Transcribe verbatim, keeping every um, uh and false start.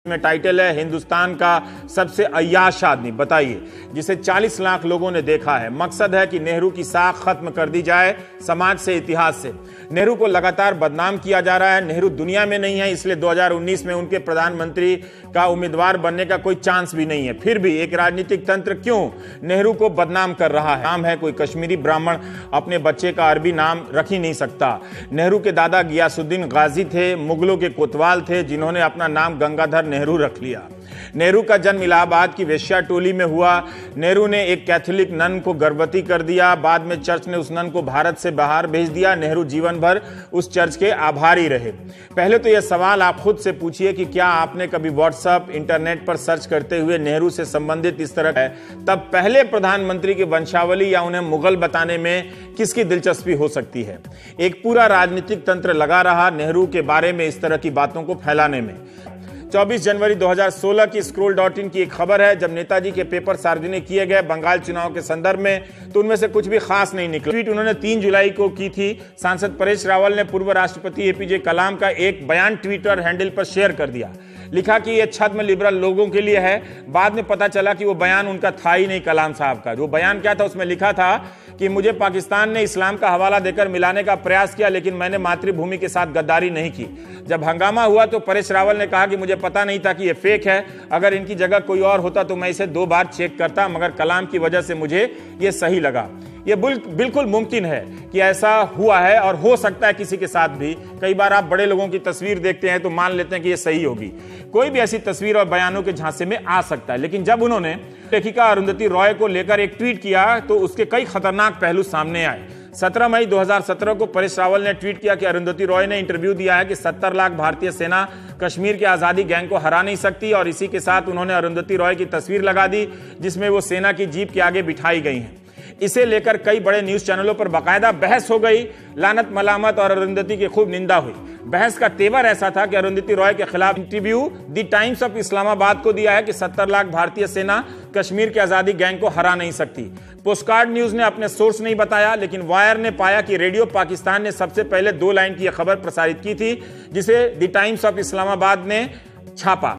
में टाइटल है हिंदुस्तान का सबसे अय्याश आदमी। बताइए, जिसे चालीस लाख लोगों ने देखा है। मकसद है कि नेहरू की साख खत्म कर दी जाए समाज से, इतिहास से। नेहरू को लगातार बदनाम किया जा रहा है। नेहरू दुनिया में नहीं है, इसलिए दो हज़ार उन्नीस में उनके प्रधानमंत्री का उम्मीदवार बनने का कोई चांस भी नहीं है। फिर भी एक राजनीतिक तंत्र क्यों नेहरू को बदनाम कर रहा है? नाम है कोई कश्मीरी ब्राह्मण अपने बच्चे का अरबी नाम रख ही नहीं सकता। नेहरू के दादा गियासुद्दीन गाजी थे, मुगलों के कोतवाल थे, जिन्होंने अपना नाम गंगाधर नेहरू रख लिया। नेहरू का जन्म इलाहाबाद की वेश्या टोली में हुआ। नेहरू ने एक कैथोलिक नन को गर्भवती कर दिया। बाद में चर्च ने उस नन को भारत से बाहर भेज दिया। नेहरू जीवन भर उस चर्च के आभारी रहे। पहले तो यह सवाल आप खुद से पूछिए कि क्या आपने कभी व्हाट्सएप, इंटरनेट पर सर्च करते हुए नेहरू से संबंधित इस तरह है तब पहले प्रधानमंत्री की वंशावली या उन्हें मुगल बताने में किसकी दिलचस्पी हो सकती है? एक पूरा राजनीतिक तंत्र लगा रहा नेहरू के बारे में इस तरह की बातों को फैलाने में। चौबीस जनवरी दो हज़ार सोलह की स्क्रोल डॉट इन की एक खबर है, जब नेताजी के पेपर सार्वजनिक किए गए बंगाल चुनाव के संदर्भ में, तो उनमें से कुछ भी खास नहीं निकला। ट्वीट उन्होंने तीन जुलाई को की थी। सांसद परेश रावल ने पूर्व राष्ट्रपति एपीजे कलाम का एक बयान ट्विटर हैंडल पर शेयर कर दिया। लिखा कि यह छद्म लिबरल लोगों के लिए है। बाद में पता चला कि वो बयान उनका था ही नहीं, कलाम साहब का। जो बयान क्या था, उसमें लिखा था कि मुझे पाकिस्तान ने इस्लाम का हवाला देकर मिलाने का प्रयास किया, लेकिन मैंने मातृभूमि के साथ गद्दारी नहीं की। जब हंगामा हुआ तो परेश रावल ने कहा कि मुझे पता नहीं था कि यह फेक है। अगर इनकी जगह कोई और होता तो मैं इसे दो बार चेक करता, मगर कलाम की वजह से मुझे यह सही लगा। यह बिल्कुल मुमकिन है कि ऐसा हुआ है और हो सकता है किसी के साथ भी। कई बार आप बड़े लोगों की तस्वीर देखते हैं तो मान लेते हैं कि यह सही होगी। कोई भी ऐसी तस्वीर और बयानों के झांसे में आ सकता है। लेकिन जब उन्होंने लेखिका अरुंधति रॉय को लेकर एक ट्वीट किया तो उसके कई खतरनाक पहलू सामने आए। सत्रह मई दो हज़ार सत्रह को परेश रावल ने ट्वीट किया कि अरुंधति रॉय ने इंटरव्यू दिया है कि सत्तर लाख भारतीय सेना कश्मीर के आजादी गैंग को हरा नहीं सकती, और इसी के साथ उन्होंने अरुंधति रॉय की तस्वीर लगा दी जिसमें वो सेना की जीप के आगे बिठाई गई हैं। इसे लेकर कई बड़े न्यूज चैनलों पर बाकायदा बहस हो गई। लानत मलामत और अरुंधति की खूब निंदा हुई। बहस का तेवर ऐसा था कि अरुंधति रॉय के खिलाफ interview the times of Islamabad को दिया है कि सत्तर लाख भारतीय सेना कश्मीर के आजादी गैंग को हरा नहीं सकती। पोस्टकार्ड न्यूज ने अपने सोर्स नहीं बताया, लेकिन वायर ने पाया कि रेडियो पाकिस्तान ने सबसे पहले दो लाइन की यह खबर प्रसारित की थी, जिसे द टाइम्स ऑफ इस्लामाबाद ने छापा।